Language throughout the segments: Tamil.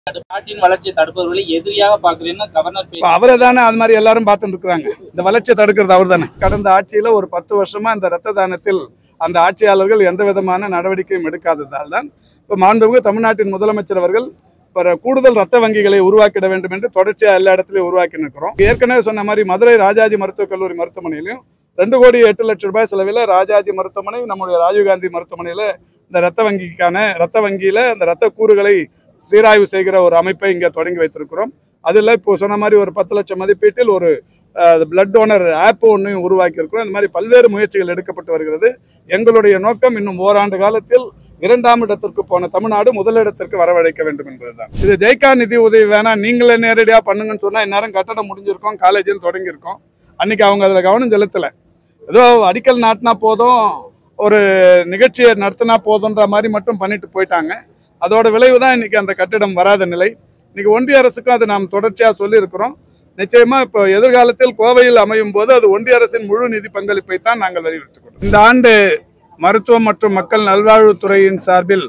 நாட்டின் வளர்ச்சியை தடுப்பவர்களை எதிரியாக பார்க்கிறேன்னு கவர்னர் அவரை தானே அது மாதிரி எல்லாரும் பார்த்துட்டு இருக்காங்க. இந்த வளர்ச்சியை தடுக்கிறது அவர் தானே. கடந்த ஆட்சியில ஒரு 10 வருஷமா இந்த ரத்த தானத்தில் அந்த ஆட்சியாளர்கள் எந்த விதமான நடவடிக்கையும் எடுக்காததால் தான் இப்போ மாண்புமிகு தமிழ்நாட்டின் முதலமைச்சர் அவர்கள் கூடுதல் ரத்த வங்கிகளை உருவாக்கிட வேண்டும் என்று தொடர்ச்சியாக எல்லா இடத்துலையும் உருவாக்கி நிற்கிறோம். ஏற்கனவே சொன்ன மாதிரி மதுரை ராஜாஜி மருத்துவக் கல்லூரி மருத்துவமனையிலையும் 2,08,00,000 ரூபாய் செலவில் ராஜாஜி மருத்துவமனை, நம்முடைய ராஜீவ்காந்தி மருத்துவமனையில் இந்த ரத்த வங்கியில் அந்த ரத்த கூறுகளை சீராய்வு செய்கிற ஒரு அமைப்பை இங்கே தொடங்கி வைத்திருக்கிறோம். அதில் இப்போ சொன்ன மாதிரி ஒரு 10 லட்சம் மதிப்பீட்டில் ஒரு பிளட் டோனர் ஆப் ஒன்று உருவாக்கி இருக்கிறோம். இந்த மாதிரி பல்வேறு முயற்சிகள் எடுக்கப்பட்டு வருகிறது. எங்களுடைய நோக்கம் இன்னும் ஓராண்டு காலத்தில் 2ஆம் இடத்திற்கு போன தமிழ்நாடு முதலிடத்திற்கு வரவழைக்க வேண்டும் என்பதுதான். இது ஜெய்கா நிதி உதவி வேணாம், நீங்களே நேரடியாக பண்ணுங்கன்னு சொன்னால் இந்நேரம் கட்டடம் முடிஞ்சிருக்கோம், காலேஜில் தொடங்கியிருக்கோம். அன்னைக்கு அவங்க அதில் கவனம் செலுத்தலை. ஏதோ அடிக்கல் நாட்டினா போதும், ஒரு நிகழ்ச்சியை நடத்தினா போதுன்ற மாதிரி மட்டும் பண்ணிட்டு போயிட்டாங்க. அதோட விளைவு தான் இன்னைக்கு அந்த கட்டிடம் வராத நிலை. இன்னைக்கு ஒன்றிய அரசுக்கும் அதை நாம் தொடர்ச்சியாக சொல்லியிருக்கிறோம். நிச்சயமா இப்போ எதிர்காலத்தில் கோவையில் அமையும் போது அது ஒன்றிய அரசின் முழு நிதி பங்களிப்பை தான் நாங்கள் வலியுறுத்துகிறோம். இந்த ஆண்டு மருத்துவம் மற்றும் மக்கள் நல்வாழ்வுத்துறையின் சார்பில்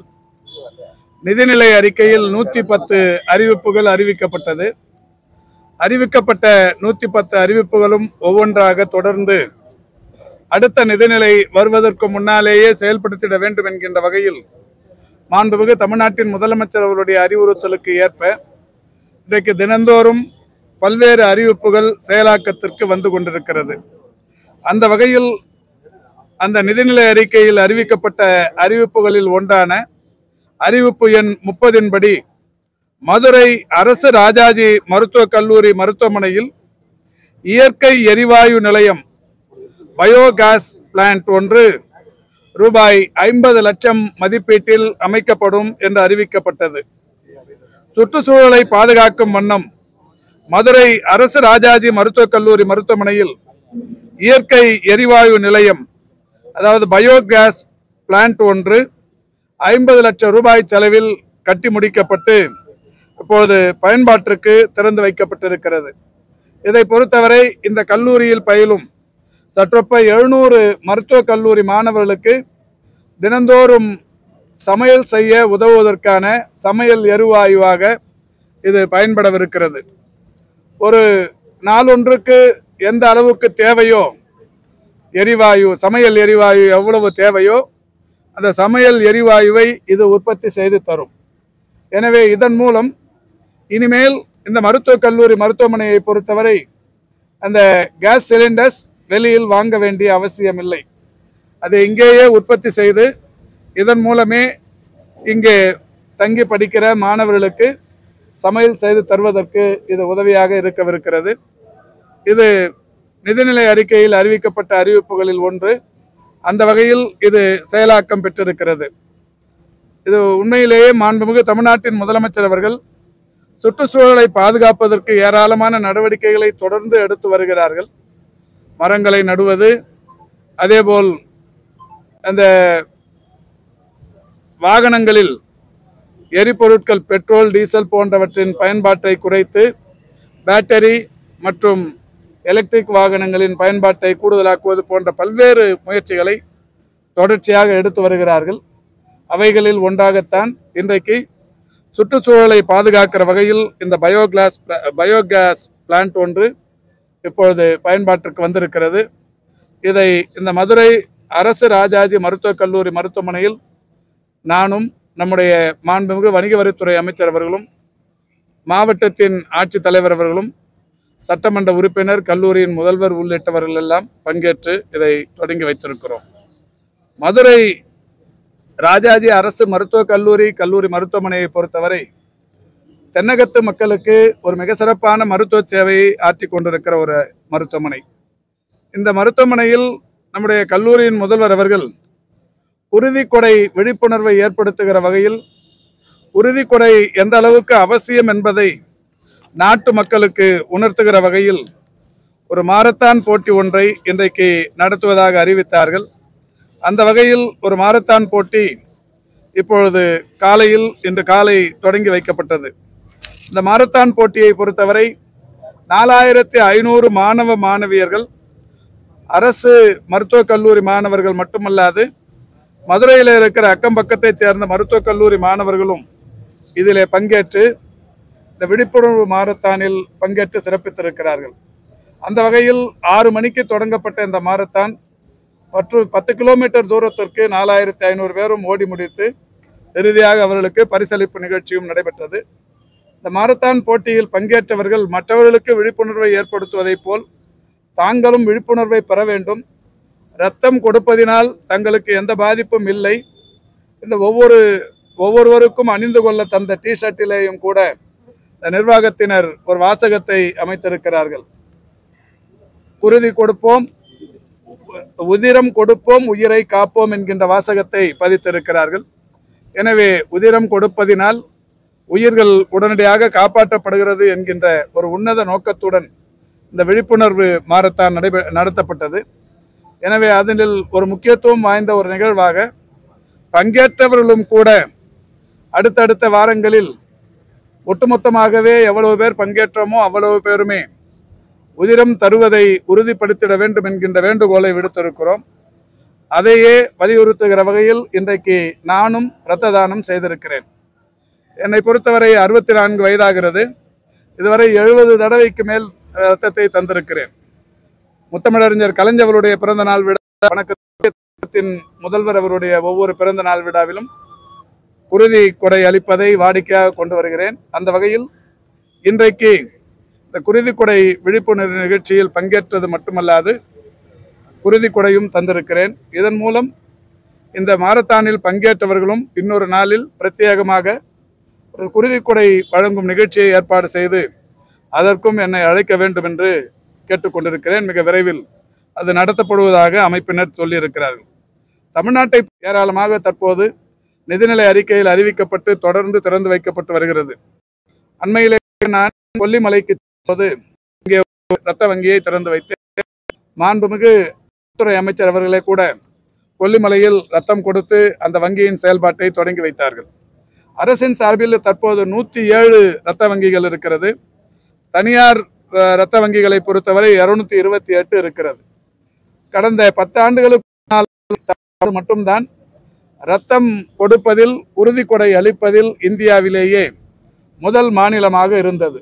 நிதிநிலை அறிக்கையில் 110 அறிவிப்புகள் அறிவிக்கப்பட்டது. அறிவிக்கப்பட்ட 110 அறிவிப்புகளும் ஒவ்வொன்றாக தொடர்ந்து அடுத்த நிதிநிலை வருவதற்கு முன்னாலேயே செயல்படுத்திட வேண்டும் என்கின்ற வகையில் மாண்புமிகு தமிழ்நாட்டின் முதலமைச்சர் அவருடைய அறிவுறுத்தலுக்கு ஏற்ப இன்றைக்கு தினந்தோறும் பல்வேறு அறிவிப்புகள் செயலாக்கத்திற்கு வந்து கொண்டிருக்கிறது. அந்த வகையில் அந்த நிதிநிலை அறிக்கையில் அறிவிக்கப்பட்ட அறிவிப்புகளில் ஒன்றான அறிவிப்பு எண் 30 படி மதுரை அரசு ராஜாஜி மருத்துவக் கல்லூரி மருத்துவமனையில் இயற்கை எரிவாயு நிலையம் பயோகேஸ் பிளான்ட் ஒன்று ரூபாய் 50 லட்சம் மதிப்பீட்டில் அமைக்கப்படும் என்று அறிவிக்கப்பட்டது. சுற்றுச்சூழலை பாதுகாக்கும் வண்ணம் மதுரை அரசு ராஜாஜி மருத்துவக் கல்லூரி மருத்துவமனையில் இயற்கை எரிவாயு நிலையம், அதாவது பயோகேஸ் பிளான்ட் ஒன்று 50 லட்சம் ரூபாய் செலவில் கட்டி முடிக்கப்பட்டு இப்போது பயன்பாட்டிற்கு திறந்து வைக்கப்பட்டிருக்கிறது. இதை பொறுத்தவரை இந்த கல்லூரியில் பயிலும் சற்றொப்ப 700 மருத்துவக் கல்லூரி மாணவர்களுக்கு தினந்தோறும் சமையல் செய்ய உதவுவதற்கான சமையல் எரிவாயுவாக இது பயன்படவிருக்கிறது. ஒரு நாளொன்றுக்கு எந்த அளவுக்கு தேவையோ எரிவாயு, சமையல் எரிவாயு எவ்வளவு தேவையோ அந்த சமையல் எரிவாயுவை இது உற்பத்தி செய்து தரும். எனவே இதன் மூலம் இனிமேல் இந்த மருத்துவக் கல்லூரி மருத்துவமனையை பொறுத்தவரை அந்த கேஸ் சிலிண்டர்ஸ் வெளியில் வாங்க வேண்டிய அவசியம் இல்லை. அதை இங்கேயே உற்பத்தி செய்து இதன் மூலமே இங்கே தங்கி படிக்கிற மாணவர்களுக்கு சமையல் செய்து தருவதற்கு இது உதவியாக இருக்கவிருக்கிறது. இது நிதிநிலை அறிக்கையில் அறிவிக்கப்பட்ட அறிவிப்புகளில் ஒன்று. அந்த வகையில் இது செயலாக்கம் பெற்றிருக்கிறது. இது உண்மையிலேயே மாண்புமிகு தமிழ்நாட்டின் முதலமைச்சர் அவர்கள் சுற்றுச்சூழலை பாதுகாப்பதற்கு ஏராளமான நடவடிக்கைகளை தொடர்ந்து எடுத்து வருகிறார்கள். மரங்களை நடுவது, அதேபோல் அந்த வாகனங்களில் எரிபொருட்கள் பெட்ரோல், டீசல் போன்றவற்றின் பயன்பாட்டை குறைத்து பேட்டரி மற்றும் எலக்ட்ரிக் வாகனங்களின் பயன்பாட்டை கூடுதலாக்குவது போன்ற பல்வேறு முயற்சிகளை தொடர்ச்சியாக எடுத்து வருகிறார்கள். அவைகளில் ஒன்றாகத்தான் இன்றைக்கு சுற்றுச்சூழலை பாதுகாக்கிற வகையில் இந்த பயோகேஸ் பிளான்ட் ஒன்று இப்பொழுது பயன்பாட்டிற்கு வந்திருக்கிறது. இதை இந்த மதுரை அரசு ராஜாஜி மருத்துவக் கல்லூரி மருத்துவமனையில் நானும் நம்முடைய மாண்புமிகு வணிக வரித்துறை அமைச்சர் அவர்களும், மாவட்டத்தின் ஆட்சித்தலைவர் அவர்களும், சட்டமன்ற உறுப்பினர், கல்லூரியின் முதல்வர் உள்ளிட்டவர்கள் எல்லாம் பங்கேற்று இதை தொடங்கி வைத்திருக்கிறோம். மதுரை ராஜாஜி அரசு மருத்துவக் கல்லூரி மருத்துவமனையை பொறுத்தவரை தென்னகத்து மக்களுக்கு ஒரு மிக சிறப்பான மருத்துவ சேவையை ஆற்றி கொண்டிருக்கிற ஒரு மருத்துவமனை. இந்த மருத்துவமனையில் நம்முடைய கல்லூரியின் முதல்வர் அவர்கள் உறுதிக்கொடை விழிப்புணர்வை ஏற்படுத்துகிற வகையில் உறுதிக்கொடை எந்த அளவுக்கு அவசியம் என்பதை நாட்டு மக்களுக்கு உணர்த்துகிற வகையில் ஒரு மாரத்தான் போட்டி ஒன்றை இன்றைக்கு நடத்துவதாக அறிவித்தார்கள். அந்த வகையில் ஒரு மாரத்தான் போட்டி இப்பொழுது இன்று காலை தொடங்கி வைக்கப்பட்டது. இந்த மாரத்தான் போட்டியை பொறுத்தவரை 4500 மாணவ மாணவியர்கள், அரசு மருத்துவக் கல்லூரி மாணவர்கள் மட்டுமல்லாது மதுரையில் இருக்கிற அக்கம் பக்கத்தைச் சேர்ந்த மருத்துவக் கல்லூரி மாணவர்களும் இதிலே பங்கேற்று இந்த விழிப்புணர்வு மாரத்தானில் பங்கேற்று சிறப்பித்திருக்கிறார்கள். அந்த வகையில் 6 மணிக்கு தொடங்கப்பட்ட இந்த மாரத்தான் மற்றும் 10 கிலோமீட்டர் தூரத்திற்கு 4500 பேரும் ஓடி முடித்து இறுதியாக அவர்களுக்கு பரிசளிப்பு நிகழ்ச்சியும் நடைபெற்றது. இந்த மாரத்தான் போட்டியில் பங்கேற்றவர்கள் மற்றவர்களுக்கு விழிப்புணர்வை ஏற்படுத்துவதைப் போல் தாங்களும் விழிப்புணர்வை பெற வேண்டும். இரத்தம் கொடுப்பதினால் தங்களுக்கு எந்த பாதிப்பும் இல்லை. இந்த ஒவ்வொருவருக்கும் அணிந்து கொள்ள தந்த டிஷர்ட்டிலேயும் கூட நிர்வாகத்தினர் ஒரு வாசகத்தை அமைத்திருக்கிறார்கள். குருதி கொடுப்போம், உதிரம் கொடுப்போம், உயிரை காப்போம் என்கின்ற வாசகத்தை பதித்திருக்கிறார்கள். எனவே உதிரம் கொடுப்பதினால் உயிர்கள் உடனடியாக காப்பாற்றப்படுகிறது என்கின்ற ஒரு உன்னத நோக்கத்துடன் இந்த விழிப்புணர்வு மாரத்தான் நடத்தப்பட்டது. எனவே அதனில் ஒரு முக்கியத்துவம் வாய்ந்த ஒரு நிகழ்வாக பங்கேற்றவர்களும் கூட அடுத்தடுத்த வாரங்களில் ஒட்டுமொத்தமாகவே எவ்வளவு பேர் பங்கேற்றோமோ அவ்வளவு பேருமே உதிரம் தருவதை உறுதிப்படுத்திட வேண்டும் என்கின்ற வேண்டுகோளை விடுத்திருக்கிறோம். அதையே வலியுறுத்துகிற வகையில் இன்றைக்கு நானும் இரத்த தானம் செய்திருக்கிறேன். என்னை பொறுத்தவரை 64 வயதாகிறது. இதுவரை 70 தடவைக்கு மேல் இரத்தத்தை தந்திருக்கிறேன். முத்தமிழறிஞர் கலைஞர்களுடைய பிறந்த நாள் விழா, வணக்கத்தின் முதல்வர் அவருடைய ஒவ்வொரு பிறந்த நாள் விழாவிலும் குருதி கொடை அளிப்பதை வாடிக்கையாக கொண்டு வருகிறேன். அந்த வகையில் இன்றைக்கு இந்த குருதி கொடை விழிப்புணர்வு நிகழ்ச்சியில் பங்கேற்றது மட்டுமல்லாது குருதி கொடையும் தந்திருக்கிறேன். இதன் மூலம் இந்த மாரத்தானில் பங்கேற்றவர்களும் இன்னொரு நாளில் பிரத்யேகமாக ஒரு குருதி கொடை வழங்கும் நிகழ்ச்சியை ஏற்பாடு செய்து அதற்கும் என்னை அழைக்க வேண்டும் என்று கேட்டுக்கொண்டிருக்கிறேன். மிக விரைவில் அது நடத்தப்படுவதாக அமைப்பினர் சொல்லியிருக்கிறார்கள். தமிழ்நாட்டை ஏராளமாக தற்போது நிதிநிலை அறிக்கையில் அறிவிக்கப்பட்டு தொடர்ந்து திறந்து வைக்கப்பட்டு வருகிறது. அண்மையிலே நான் கொல்லிமலைக்கு போது இங்கே இரத்த வங்கியை திறந்து வைத்தேன். மாண்புமிகு துறை அமைச்சர் அவர்களே கூட கொல்லிமலையில் ரத்தம் கொடுத்து அந்த வங்கியின் செயல்பாட்டை தொடங்கி வைத்தார்கள். அரசின் சார்பில் தற்போது 107 இரத்த வங்கிகள் இருக்கிறது. தனியார் இரத்த வங்கிகளை பொறுத்தவரை 228 இருக்கிறது. கடந்த 10 ஆண்டுகளுக்கு மட்டும்தான் ரத்தம் கொடுப்பதில் உறுதி கொடை அளிப்பதில் இந்தியாவிலேயே முதல் மாநிலமாக இருந்தது.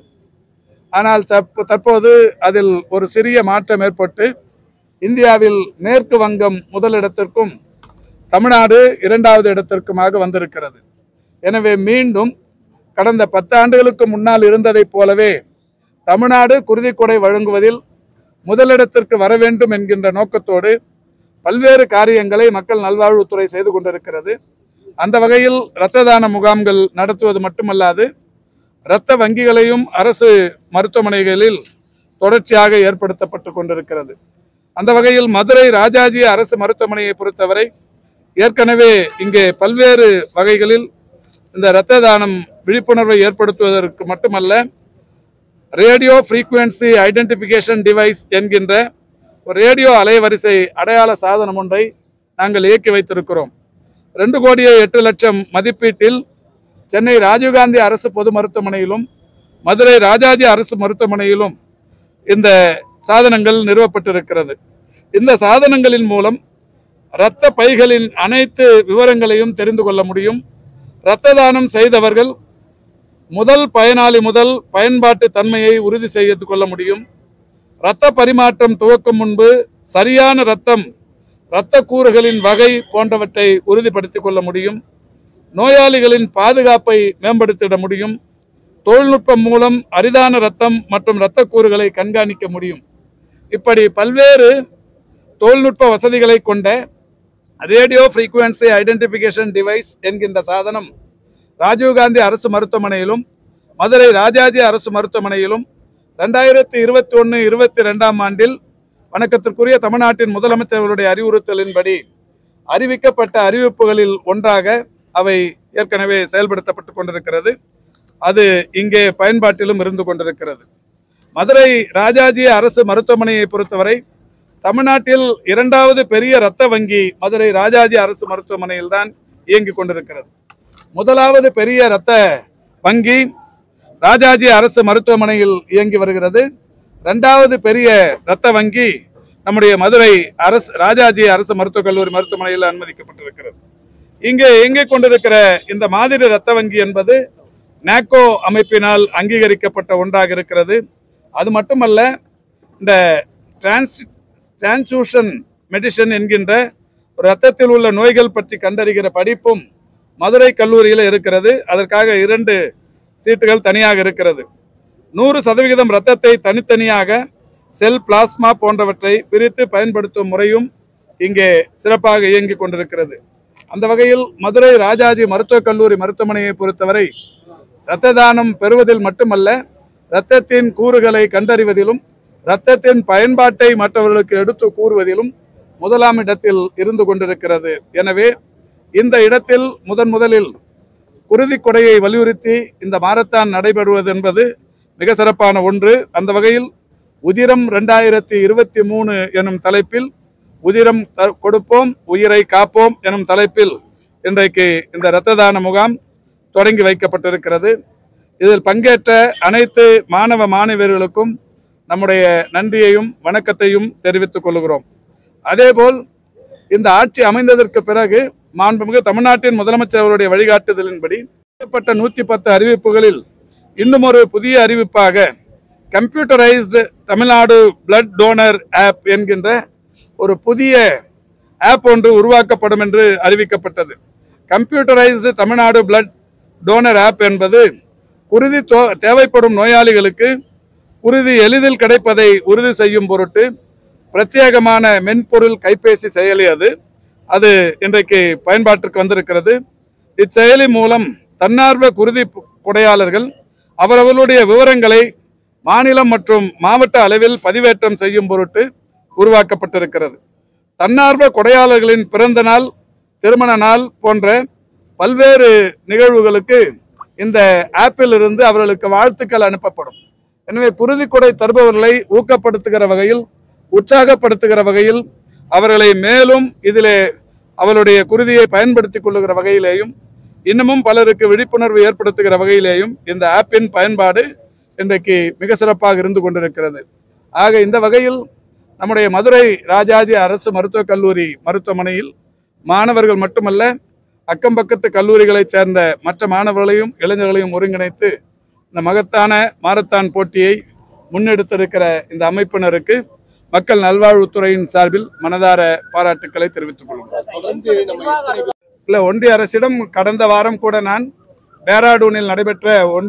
ஆனால் தற்போது அதில் ஒரு சிறிய மாற்றம் ஏற்பட்டு இந்தியாவில் மேற்கு வங்கம் முதலிடத்திற்கும் தமிழ்நாடு 2வது இடத்திற்குமாக வந்திருக்கிறது. எனவே மீண்டும் கடந்த 10 ஆண்டுகளுக்கு முன்னால் இருந்ததைப் போலவே தமிழ்நாடு குருதி கொடை வழங்குவதில் முதலிடத்திற்கு வர வேண்டும் என்கின்ற நோக்கத்தோடு பல்வேறு காரியங்களை மக்கள் நல்வாழ்வுத்துறை செய்து கொண்டிருக்கிறது. அந்த வகையில் இரத்த தான முகாம்கள் நடத்துவது மட்டுமல்லாது இரத்த வங்கிகளையும் அரசு மருத்துவமனைகளில் தொடர்ச்சியாக ஏற்படுத்தப்பட்டு கொண்டிருக்கிறது. அந்த வகையில் மதுரை ராஜாஜி அரசு மருத்துவமனையை பொறுத்தவரை ஏற்கனவே இங்கே பல்வேறு வகைகளில் இந்த இரத்த தானம் விழிப்புணர்வை ஏற்படுத்துவதற்கு மட்டுமல்ல, ரேடியோ ஃப்ரீக்வன்சி ஐடென்டிஃபிகேஷன் டிவைஸ் என்கின்ற ஒரு ரேடியோ அலைவரிசை அடையாள சாதனம் ஒன்றை நாங்கள் இயக்கி வைத்திருக்கிறோம். 2,08,00,000 மதிப்பீட்டில் சென்னை ராஜீவ்காந்தி அரசு பொது மருத்துவமனையிலும் மதுரை ராஜாஜி அரசு மருத்துவமனையிலும் இந்த சாதனங்கள் நிறுவப்பட்டிருக்கிறது. இந்த சாதனங்களின் மூலம் இரத்த பைகளின் அனைத்து விவரங்களையும் தெரிந்து கொள்ள முடியும். இரத்த தானம் செய்தவர்கள் முதல் பயனாளி முதல் பயன்பாட்டு தன்மையை உறுதி செய்து கொள்ள முடியும். இரத்த பரிமாற்றம் துவக்கும் முன்பு சரியான இரத்த கூறுகளின் வகை போன்றவற்றை உறுதிப்படுத்திக் கொள்ள முடியும். நோயாளிகளின் பாதுகாப்பை மேம்படுத்திட முடியும். தொழில்நுட்பம் மூலம் அரிதான இரத்தம் மற்றும் இரத்த கூறுகளை கண்காணிக்க முடியும். இப்படி பல்வேறு தொழில்நுட்ப வசதிகளை கொண்ட ரேடியோ ஃப்ரீக்வன்சி ஐடென்டிஃபிகேஷன் டிவைஸ் என்கின்ற சாதனம் ராஜீவ்காந்தி அரசு மருத்துவமனையிலும் மதுரை ராஜாஜி அரசு மருத்துவமனையிலும் 2021-22 ஆண்டில் வணக்கத்திற்குரிய தமிழ்நாட்டின் முதலமைச்சர்களுடைய அறிவுறுத்தலின்படி அறிவிக்கப்பட்ட அறிவிப்புகளில் ஒன்றாக அவை ஏற்கனவே செயல்படுத்தப்பட்டு கொண்டிருக்கிறது. அது இங்கே பயன்பாட்டிலும் இருந்து கொண்டிருக்கிறது. மதுரை ராஜாஜி அரசு மருத்துவமனையை பொறுத்தவரை தமிழ்நாட்டில் 2வது பெரிய இரத்த வங்கி மதுரை ராஜாஜி அரசு மருத்துவமனையில் தான் இயங்கிக் கொண்டிருக்கிறது. 1வது பெரிய இரத்த வங்கி ராஜாஜி அரசு மருத்துவமனையில் இயங்கி வருகிறது. 2வது பெரிய இரத்த வங்கி நம்முடைய மதுரை ராஜாஜி அரசு மருத்துவக் கல்லூரி மருத்துவமனையில் அனுமதிக்கப்பட்டிருக்கிறது. இங்கே இயங்கிக் கொண்டிருக்கிற இந்த மாதிரி இரத்த வங்கி என்பது நாக்கோ அமைப்பினால் அங்கீகரிக்கப்பட்ட ஒன்றாக இருக்கிறது. அது மட்டுமல்ல, இந்த டிரான்ஸ்ஃபியூஷன் மெடிசன் என்கின்ற இரத்தத்தில் உள்ள நோய்கள் பற்றி கண்டறிகிற படிப்பும் மதுரை கல்லூரியில் இருக்கிறது. அதற்காக 2 சீட்டுகள் தனியாக இருக்கிறது. 100% இரத்தத்தை தனித்தனியாக செல், பிளாஸ்மா போன்றவற்றை பிரித்து பயன்படுத்தும் முறையும் இங்கே சிறப்பாக இயங்கிக் கொண்டிருக்கிறது. அந்த வகையில் மதுரை ராஜாஜி மருத்துவக் கல்லூரி மருத்துவமனையை பொறுத்தவரை இரத்த தானம் பெறுவதில் மட்டுமல்ல, இரத்தத்தின் கூறுகளை கண்டறிவதிலும் இரத்தத்தின் பயன்பாட்டை மற்றவர்களுக்கு எடுத்து கூறுவதிலும் முதலாம் இடத்தில் இருந்து கொண்டிருக்கிறது. எனவே இந்த இடத்தில் முதலில் குருதி கொடையை வலியுறுத்தி இந்த மாரத்தான் நடைபெறுவது என்பது மிக சிறப்பான ஒன்று. அந்த வகையில் உதிரம் 2023 எனும் தலைப்பில் உதிரம் கொடுப்போம் உயிரை காப்போம் எனும் தலைப்பில் இன்றைக்கு இந்த இரத்த தான முகாம் தொடங்கி வைக்கப்பட்டிருக்கிறது. இதில் பங்கேற்ற அனைத்து மாணவ மாணவியர்களுக்கும் நம்முடைய நன்றியையும் வணக்கத்தையும் தெரிவித்துக் கொள்கிறோம். அதேபோல் இந்த ஆட்சி அமைந்ததற்கு பிறகு மாண்புமிகு தமிழ்நாட்டின் முதலமைச்சர் அவருடைய வழிகாட்டுதலின்படி 110 அறிவிப்புகளில் இன்னும் ஒரு புதிய அறிவிப்பாக computerised Tamil Nadu blood donor app என்கின்ற ஒரு புதிய ஆப் ஒன்று உருவாக்கப்படும் என்று அறிவிக்கப்பட்டது. Computerised Tamil Nadu blood donor app என்பது குருதி தேவைப்படும் நோயாளிகளுக்கு குருதி எளிதில் கிடைப்பதை உறுதி செய்யும் பொருட்டு பிரத்யேகமான மென்பொருள் கைபேசி செயலி அது இன்றைக்கு பயன்பாட்டிற்கு வந்திருக்கிறது. இச்செயலி மூலம் தன்னார்வ குருதி கொடையாளர்கள் அவரவர்களுடைய விவரங்களை மாநிலம் மற்றும் மாவட்ட அளவில் பதிவேற்றம் செய்யும் பொருட்டு உருவாக்கப்பட்டிருக்கிறது. தன்னார்வ கொடையாளர்களின் பிறந்த நாள், திருமண நாள் போன்ற பல்வேறு நிகழ்வுகளுக்கு இந்த ஆப்பில் இருந்து அவர்களுக்கு வாழ்த்துக்கள் அனுப்பப்படும். எனவே குருதி கொடை தருபவர்களை ஊக்கப்படுத்துகிற வகையில், உற்சாகப்படுத்துகிற வகையில், அவர்களை மேலும் இதிலே அவருடைய குருதியை பயன்படுத்திக் கொள்ளுகிற வகையிலேயும் இன்னமும் பலருக்கு விழிப்புணர்வு ஏற்படுத்துகிற வகையிலேயும் இந்த ஆப்பின் பயன்பாடு இன்றைக்கு மிக சிறப்பாக இருந்து கொண்டிருக்கிறது. ஆக இந்த வகையில் நம்முடைய மதுரை ராஜாஜி அரசு மருத்துவக் கல்லூரி மருத்துவமனையில் மாணவர்கள் மட்டுமல்ல, அக்கம் பக்கத்து கல்லூரிகளைச் சேர்ந்த மற்ற மாணவர்களையும் இளைஞர்களையும் ஒருங்கிணைத்து இந்த மகத்தான மாரத்தான் போட்டியை முன்னெடுத்திருக்கிற இந்த அமைப்பினருக்கு மக்கள் நல்வாழ்வுத்துறையின் சார்பில் மனதார பாராட்டுக்களை தெரிவித்துக் கொள்கிறோம். ஒன்றிய அரசிடம் கடந்த வாரம் கூட நான் டேராடூனில் நடைபெற்ற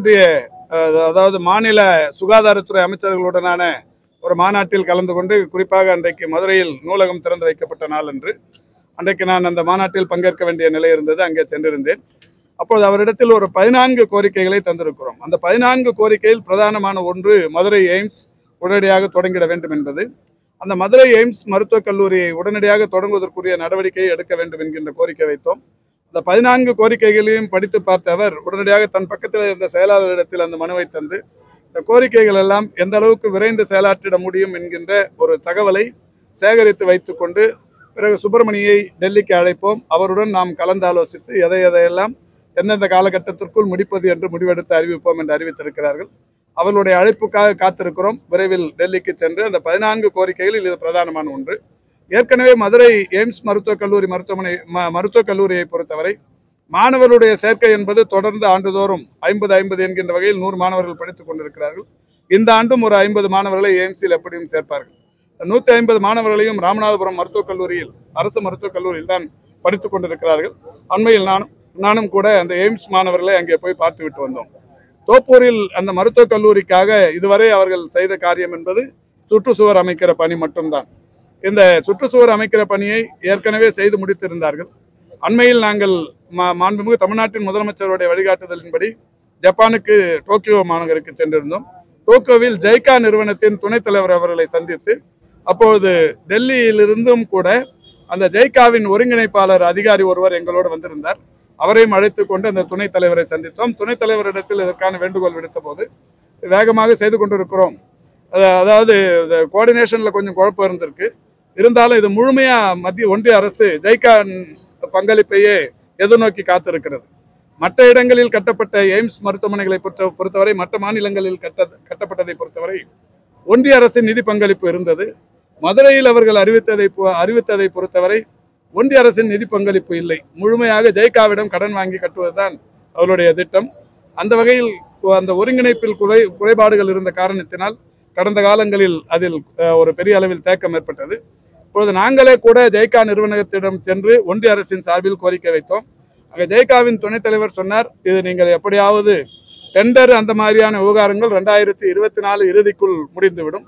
அதாவது மாநில சுகாதாரத்துறை அமைச்சர்களுடனான ஒரு மாநாட்டில் கலந்து கொண்டு, குறிப்பாக அன்றைக்கு மதுரையில் நூலகம் திறந்து வைக்கப்பட்ட நாள் அன்றைக்கு நான் அந்த மாநாட்டில் பங்கேற்க வேண்டிய நிலை இருந்தது. அங்கே சென்றிருந்தேன். அப்போது அவரிடத்தில் ஒரு 14 கோரிக்கைகளை தந்திருக்கிறோம். அந்த 14 கோரிக்கையில் பிரதானமான ஒன்று மதுரை எய்ம்ஸ் உடனடியாக தொடங்கிட வேண்டும் என்பது. அந்த மதுரை எய்ம்ஸ் மருத்துவக் கல்லூரியை உடனடியாக தொடங்குவதற்குரிய நடவடிக்கையை எடுக்க வேண்டும் என்கின்ற கோரிக்கை வைத்தோம். அந்த 14 கோரிக்கைகளையும் படித்து பார்த்த அவர் உடனடியாக தன் பக்கத்தில் இருந்த செயலாளரிடத்தில் அந்த மனுவை தந்து இந்த கோரிக்கைகள் எல்லாம் எந்த அளவுக்கு விரைந்து செயலாற்றிட முடியும் என்கின்ற ஒரு தகவலை சேகரித்து வைத்துக்கொண்டு பிறகு சுப்பிரமணியை டெல்லிக்கு அழைப்போம், அவருடன் நாம் கலந்தாலோசித்து எதையெல்லாம் எந்தெந்த காலகட்டத்திற்குள் முடிப்பது என்று முடிவெடுத்து அறிவிப்போம் என்று அறிவித்திருக்கிறார்கள். அவர்களுடைய அழைப்புக்காக காத்திருக்கிறோம். விரைவில் டெல்லிக்கு சென்று அந்த 14 கோரிக்கைகளில் இது பிரதானமான ஒன்று. ஏற்கனவே மதுரை எய்ம்ஸ் மருத்துவக் கல்லூரியை பொறுத்தவரை மாணவர்களுடைய சேர்க்கை என்பது தொடர்ந்து ஆண்டுதோறும் 50 என்கின்ற வகையில் 100 மாணவர்கள் படித்துக் கொண்டிருக்கிறார்கள். இந்த ஆண்டும் ஒரு 50 மாணவர்களை எய்ம்ஸில் எப்படியும் சேர்ப்பார்கள். 150 மாணவர்களையும் ராமநாதபுரம் மருத்துவக் கல்லூரியில், அரசு மருத்துவக் கல்லூரியில் தான் படித்துக் கொண்டிருக்கிறார்கள். அண்மையில் நானும் கூட அந்த எய்ம்ஸ் மாணவர்களை அங்கே போய் பார்த்து விட்டு வந்தோம். தோப்பூரில் அந்த மருத்துவக் கல்லூரிக்காக இதுவரை அவர்கள் செய்த காரியம் என்பது சுற்றுச்சுவர் அமைக்கிற பணி மட்டும்தான். இந்த சுற்றுச்சுவர் அமைக்கிற பணியை ஏற்கனவே செய்து முடித்திருந்தார்கள். அண்மையில் நாங்கள் மாண்புமிகு தமிழ்நாட்டின் முதலமைச்சருடைய வழிகாட்டுதலின்படி ஜப்பானுக்கு டோக்கியோ மாநகருக்கு சென்றிருந்தோம். டோக்கியோவில் ஜைகா நிறுவனத்தின் துணைத் தலைவர் அவர்களை சந்தித்து, அப்பொழுது டெல்லியிலிருந்தும் கூட அந்த ஜைகாவின் ஒருங்கிணைப்பாளர் அதிகாரி ஒருவர் எங்களோடு வந்திருந்தார். அவரையும் அழைத்து கொண்டு அந்த துணைத் தலைவரை சந்தித்தோம். துணைத் தலைவரிடத்தில் இதற்கான வேண்டுகோள் விடுத்த போது வேகமாக செய்து கொண்டிருக்கிறோம், அதாவது கோஆர்டினேஷன்ல கொஞ்சம் குழப்பம் இருந்திருக்கு, இருந்தாலும் இது முழுமையா ஒன்றிய அரசு ஜைகா பங்களிப்பையே எதிர்நோக்கி காத்திருக்கிறது. மற்ற இடங்களில் கட்டப்பட்ட எய்ம்ஸ் மருத்துவமனைகளை பொறுத்தவரை, மற்ற மாநிலங்களில் கட்டப்பட்டதை பொறுத்தவரை ஒன்றிய அரசின் நிதி பங்களிப்பு இருந்தது. மதுரையில் அவர்கள் அறிவித்ததை பொறுத்தவரை ஒன்றிய அரசின் நிதி பங்களிப்பு இல்லை. முழுமையாக ஜைகாவிடம் கடன் வாங்கி கட்டுவதுதான் அவருடைய திட்டம். அந்த வகையில் அந்த ஒருங்கிணைப்பில் குறைபாடுகள் இருந்த காரணத்தினால் கடந்த காலங்களில் அதில் ஒரு பெரிய அளவில் தேக்கம் ஏற்பட்டது. இப்பொழுது நாங்களே கூட ஜெய்கா நிறுவனத்திடம் சென்று ஒன்றிய அரசின் சார்பில் கோரிக்கை வைத்தோம். அங்கே ஜெய்காவின் துணைத் தலைவர் சொன்னார், இது நீங்கள் எப்படியாவது டெண்டர் அந்த மாதிரியான விவகாரங்கள் 2024 இறுதிக்குள் முடிந்துவிடும்.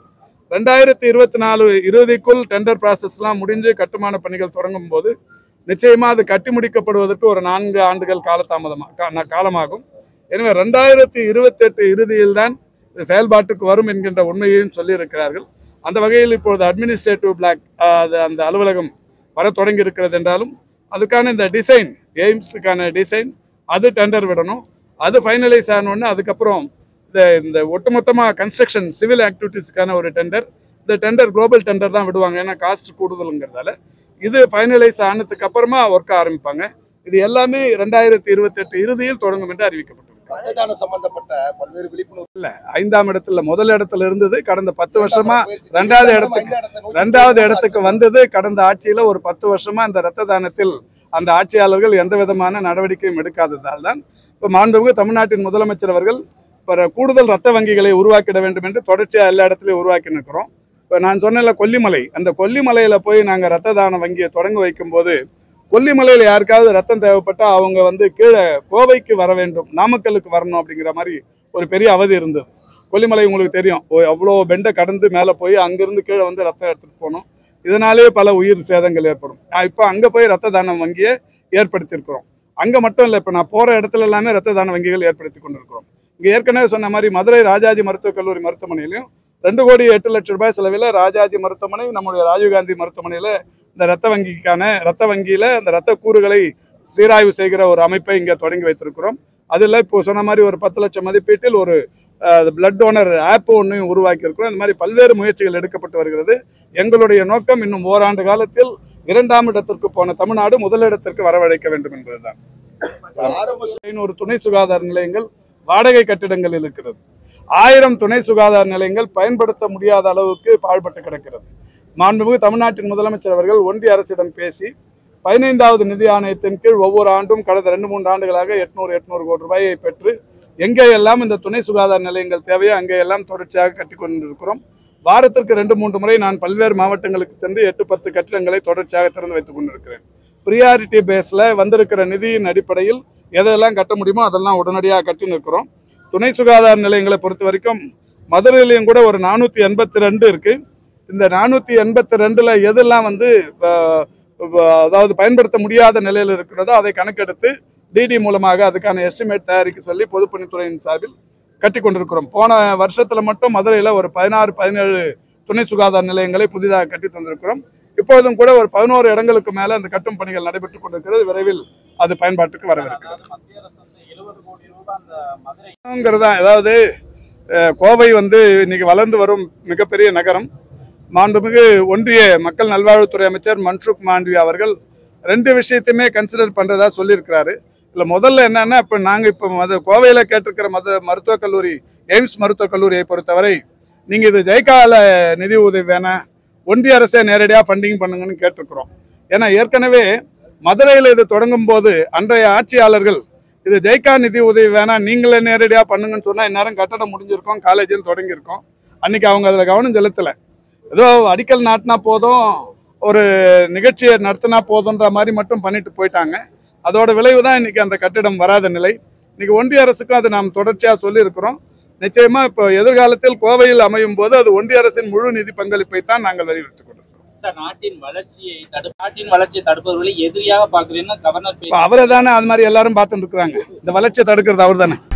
2024 இறுதிக்குள் டெண்டர் ப்ராசஸ்லாம் முடிஞ்சு கட்டுமான பணிகள் தொடங்கும் போது நிச்சயமா அது கட்டி முடிக்கப்படுவதற்கு ஒரு 4 ஆண்டுகள் காலமாகும். எனவே 2028 இறுதியில் தான் செயல்பாட்டுக்கு வரும் என்கின்ற உண்மையையும் சொல்லியிருக்கிறார்கள். அந்த வகையில் இப்பொழுது அட்மினிஸ்ட்ரேட்டிவ் பிளாக் அந்த அலுவலகம் வர தொடங்கி இருக்கிறது என்றாலும் அதுக்கான இந்த டிசைன், எய்ம்ஸுக்கான டிசைன் அது டெண்டர் விடணும். அது ஃபைனலைஸ் ஆனோடனே அதுக்கப்புறம் இந்த ஒட்டுமொத்தமாக கன்ஸ்ட்ரக்ஷன் சிவில் ஆக்டிவிட்டீஸ்க்கான ஒரு டெண்டர், இந்த டெண்டர் குளோபல் டெண்டர் தான் விடுவாங்க. ஏன்னா காஸ்ட் கூடுதலுங்கிறதால இது ஃபைனலைஸ் ஆனதுக்கு அப்புறமா ஒர்க் ஆரம்பிப்பாங்க. இது எல்லாமே 2028 இறுதியில் தொடங்கும் என்று அறிவிக்கப்பட்டது. சம்பந்தப்பட்ட பல்வேறு விழிப்புணர்வு இல்ல 5ஆம் இடத்துல முதல் இடத்துல இருந்தது. கடந்த 10 வருஷமா 2வது இடத்துக்கு வந்தது. கடந்த ஆட்சியில ஒரு 10 வருஷமா இந்த இரத்த தானத்தில் அந்த ஆட்சியாளர்கள் எந்த விதமான நடவடிக்கையும் எடுக்காததால் தான் இப்ப மாண்புமிகு தமிழ்நாட்டின் முதலமைச்சர் அவர்கள் கூடுதல் ரத்த வங்கிகளை உருவாக்கிட வேண்டும் என்று தொடர்ச்சியா எல்லா இடத்துலயும் உருவாக்கி நிற்கிறோம். இப்ப நான் சொன்ன கொல்லிமலை, அந்த கொல்லிமலையில போய் நாங்க ரத்த தான வங்கியை தொடங்க வைக்கும் போது கொல்லிமலையில் யாருக்காவது ரத்தம் தேவைப்பட்டா அவங்க கீழே கோவைக்கு வர வேண்டும், நாமக்கலுக்கு வரணும் அப்படிங்கிற மாதிரி ஒரு பெரிய அவதி இருந்தது. கொல்லிமலை உங்களுக்கு தெரியும், அவ்வளோ பெண்டை கடந்து மேலே போய் அங்கிருந்து கீழே ரத்தம் எடுத்துட்டு போகணும். இதனாலே பல உயிர் சேதங்கள் ஏற்படும். இப்போ அங்கே போய் ரத்த தான வங்கியை ஏற்படுத்தியிருக்கிறோம். அங்கே மட்டும் இல்லை, இப்போ நான் போகிற இடத்துல எல்லாமே ரத்த தான வங்கிகள் ஏற்படுத்தி கொண்டிருக்கிறோம். இங்கே ஏற்கனவே சொன்ன மாதிரி மதுரை ராஜாஜி மருத்துவக் கல்லூரி மருத்துவமனையிலையும் 2,08,00,000 செலவில் ராஜாஜி மருத்துவமனை, நம்முடைய ராஜீவ்காந்தி மருத்துவமனையில் இந்த ரத்த வங்கியில அந்த ரத்த கூறுகளை சீராய்வு செய்கிற ஒரு அமைப்பை இங்கே தொடங்கி வைத்திருக்கிறோம். அதில் இப்போ சொன்ன மாதிரி ஒரு 10 லட்சம் மதிப்பீட்டில் ஒரு பிளட் டோனர் ஆப் ஒன்றையும் உருவாக்கி இருக்கிறோம். இந்த மாதிரி பல்வேறு முயற்சிகள் எடுக்கப்பட்டு வருகிறது. எங்களுடைய நோக்கம் இன்னும் ஓராண்டு காலத்தில் 2ஆம் இடத்திற்கு போன தமிழ்நாடு முதலிடத்திற்கு வரவழைக்க வேண்டும் என்பதுதான். 500 துணை சுகாதார நிலையங்கள் வாடகை கட்டிடங்களில் இருக்கிறது. 1000 துணை சுகாதார நிலையங்கள் பயன்படுத்த முடியாத அளவுக்கு பாழ்பட்டு கிடக்கிறது. மாண்புமிகு தமிழ்நாட்டின் முதலமைச்சர் அவர்கள் ஒன்றிய அரசிடம் பேசி 15வது நிதி ஆணையத்தின் கீழ் ஒவ்வொரு ஆண்டும் கடந்த 2-3 ஆண்டுகளாக 800 கோடி ரூபாயை பெற்று எங்கேயெல்லாம் இந்த துணை சுகாதார நிலையங்கள் தேவையோ அங்கேயெல்லாம் தொடர்ச்சியாக கட்டி கொண்டிருக்கிறோம். வாரத்திற்கு 2-3 முறை நான் பல்வேறு மாவட்டங்களுக்கு சென்று 8-10 கட்டிடங்களை தொடர்ச்சியாக திறந்து வைத்துக் கொண்டிருக்கிறேன். ப்ரியாரிட்டி பேஸில் வந்திருக்கிற நிதியின் அடிப்படையில் எதெல்லாம் கட்ட முடியுமோ அதெல்லாம் உடனடியாக கட்டி நிற்கிறோம். துணை சுகாதார நிலையங்களை பொறுத்த வரைக்கும் மதுரையிலையும் கூட ஒரு 482 இருக்கு. இந்த 482ல் எதெல்லாம் அதாவது பயன்படுத்த முடியாத நிலையில் இருக்கிறதோ அதை கணக்கெடுத்து டிடி மூலமாக அதுக்கான எஸ்டிமேட் தயாரிக்க சொல்லி பொதுப்பணித்துறையின் சார்பில் கட்டி கொண்டிருக்கிறோம். போன வருஷத்துல மட்டும் மதுரையில் ஒரு 16-17 துணை சுகாதார நிலையங்களை புதிதாக கட்டி தந்திருக்கிறோம். இப்போதும் கூட ஒரு 11 இடங்களுக்கு மேல அந்த கட்டும் பணிகள் நடைபெற்றுக் கொண்டிருக்கிறது. விரைவில் அது பயன்பாட்டுக்கு வரவிருக்கிறது. அதாவது கோவை இன்னைக்கு வளர்ந்து வரும் மிகப்பெரிய நகரம். மாண்புமிகு ஒன்றிய மக்கள் நல்வாழ்வுத்துறை அமைச்சர் மன்சுக் மாண்டவியா அவர்கள் 2 விஷயத்தையுமே கன்சிடர் பண்றதா சொல்லியிருக்கிறாரு. இல்லை முதல்ல என்னன்னா, இப்போ நாங்கள் இப்போ கோவையில் கேட்டிருக்கிற மருத்துவக் கல்லூரி, எய்ம்ஸ் மருத்துவக் கல்லூரியை பொறுத்தவரை நீங்கள் இது ஜெய்கால நிதி உதவி வேணாம், ஒன்றிய அரசே நேரடியாக ஃபண்டிங் பண்ணுங்கன்னு கேட்டிருக்கிறோம். ஏன்னா ஏற்கனவே மதுரையில் இது தொடங்கும் போது அன்றைய ஆட்சியாளர்கள் இது ஜெய்கா நிதி உதவி வேணாம், நீங்களே நேரடியாக பண்ணுங்கன்னு சொன்னால் இந்நேரம் கட்டடம் முடிஞ்சிருக்கோம், காலேஜும் தொடங்கியிருக்கோம். அன்றைக்கி அவங்க அதில் கவனம் செலுத்தலை. ஏதோ அடிக்கல் நாட்டினா போதும், ஒரு நிகழ்ச்சியை நடத்தினா போதுன்ற மாதிரி மட்டும் பண்ணிட்டு போயிட்டாங்க. அதோட விளைவு தான் இன்னைக்கு அந்த கட்டிடம் வராத நிலை. இன்னைக்கு ஒன்றிய அரசுக்கும் அது நாம் தொடர்ச்சியாக சொல்லியிருக்கிறோம். நிச்சயமா இப்போ எதிர்காலத்தில் கோவையில் அமையும் போது அது ஒன்றிய அரசின் முழு நிதி பங்களிப்பை தான் நாங்கள் வலியுறுத்திக் கொண்டிருக்கிறோம். சார், நாட்டின் வளர்ச்சியை தடுப்பவர்களை எதிரியாக பார்க்கிறேன்னு கவர்னர் அவரை தானே அது மாதிரி எல்லாரும் பார்த்துட்டு இருக்கிறாங்க. இந்த வளர்ச்சியை தடுக்கிறது அவர் தானே.